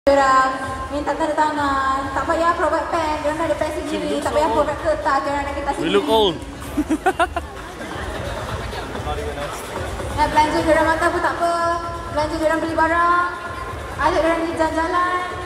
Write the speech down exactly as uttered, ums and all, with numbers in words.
Diorang minta tanda tangan, tak payah provide pen, diorang ada pen sendiri, tak payah provide kertas, diorang ada kertas sendiri. We look old. Nak belanja diorang makan pun tak apa, belanja diorang beli barang, ajak diorang pergi jalan-jalan.